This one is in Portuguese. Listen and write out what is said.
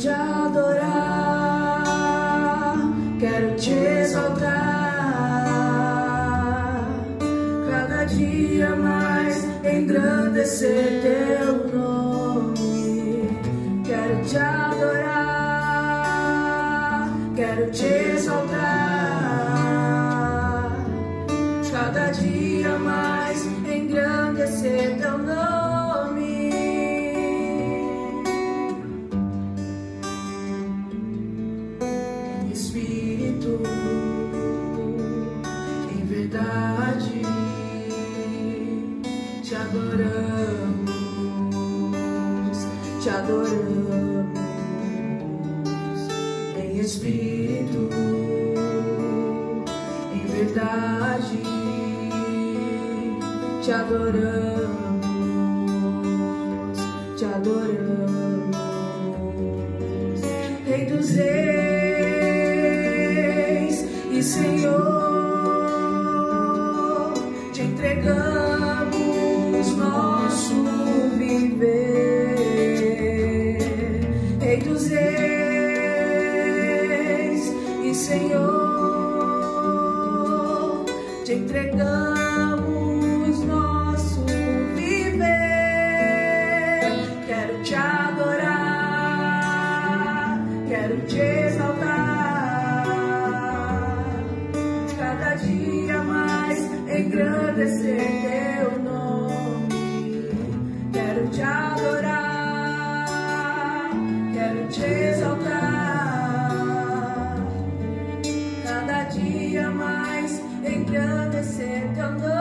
te adorar, quero te exaltar, cada dia mais engrandecer teu nome. Quero te adorar, quero te exaltar, cada dia mais engrandecer teu nome. Em espírito, em verdade, te adoramos, te adoramos. Em espírito, em verdade, te adoramos, te adoramos. Rei dos reis e Senhor, te entregamos nosso viver. Rei dos reis e Senhor, te entregamos nosso viver. Quero te adorar, quero te exaltar, cada dia mais engrandecer teu nome. Quero te adorar, quero te exaltar, cada dia mais engrandecer teu nome.